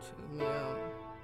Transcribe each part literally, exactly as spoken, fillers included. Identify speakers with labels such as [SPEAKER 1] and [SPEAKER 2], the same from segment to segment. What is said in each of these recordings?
[SPEAKER 1] Check me out.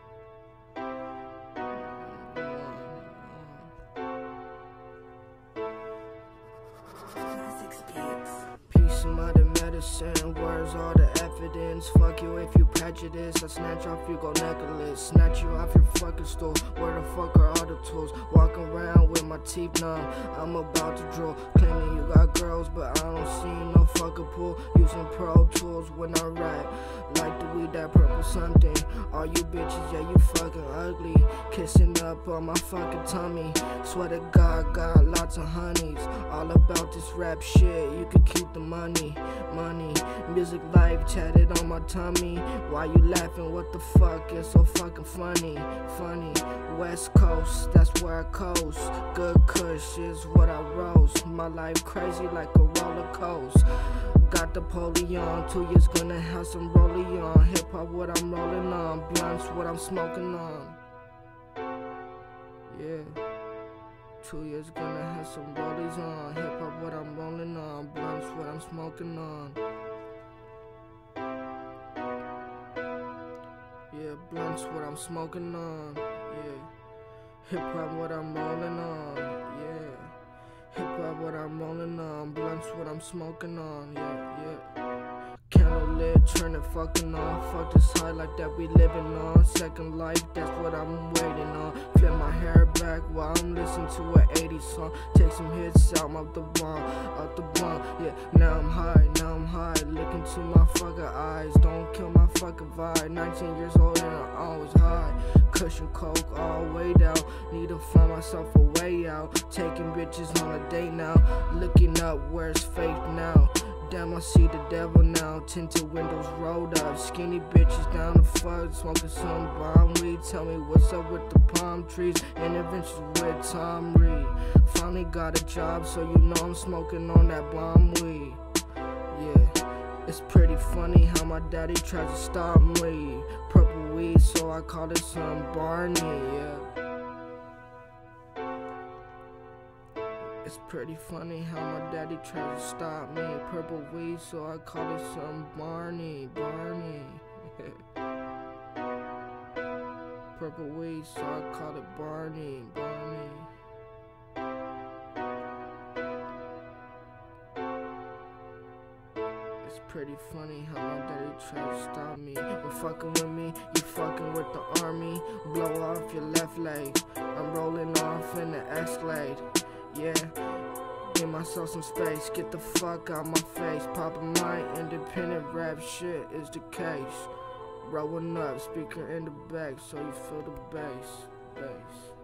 [SPEAKER 1] Peace of mind and medicine, words are the evidence. Fuck you if you prejudice. I snatch off your gold necklace, snatch you off your fucking stool. Where the fuck are all the tools? Walking around with my teeth numb, I'm about to drool. Claiming you got girls, but I don't see no fucking pool. Using Pro Tools when I rap, like the weed that purple something. All you bitches, yeah, you fucking ugly. Kissing up on my fucking tummy. Swear to God, got lots of honeys. All about this rap shit, you could keep the money. Money, music life tatted on my tummy. Why you laughing? What the fuck? It's so fucking funny. Funny, West Coast, that's where I coast. Good kush is what I roast. My life crazy like a roller coaster. Got the poly on, two years gonna have some rollie on. Hip hop, what I'm rolling on. Blunts, what I'm smoking on. Yeah. Two years gonna have some rollies on. Hip hop, what I'm rolling on. Blunts, what I'm smoking on. Yeah, blunts, what I'm smoking on. Yeah. Hip hop, what I'm rolling on. Yeah. Hip hop, what I'm rolling on. Blunts, what I'm smoking on. Yeah, yeah. Candle lit, turn it fucking on. Fuck this high like that we living on. Second life, that's what I'm waiting on. Flip my hair back while I'm listening to an eighties song. Take some hits out of the bomb, out the bomb. Yeah, now I'm high, now I'm high. Look into my fucking eyes, don't kill my fucking vibe. nineteen years old and I'm always high. Cushion coke all way down. Need to find myself a way out. Taking bitches on a date now. Looking up, where's faith now? Damn, I see the devil now. Tinted windows rolled up. Skinny bitches down the fuck. Smoking some bomb weed. Tell me what's up with the palm trees. Interventions with Tom Reed. Finally got a job, so you know I'm smoking on that bomb weed. Yeah, it's pretty funny how my daddy tries to stop me. Purple weed, so I call it some Barney. Yeah. It's pretty funny how my daddy tried to stop me. Purple weed, so I call it some Barney, Barney. Purple weed, so I call it Barney, Barney. It's pretty funny how my daddy tried to stop me. You fucking with me, you fucking with the army. Blow off your left leg. I'm rolling off in the Escalade. Yeah, give myself some space, get the fuck out my face. Poppin' my independent rap shit is the case. Rolling up, speaker in the back, so you feel the bass, bass.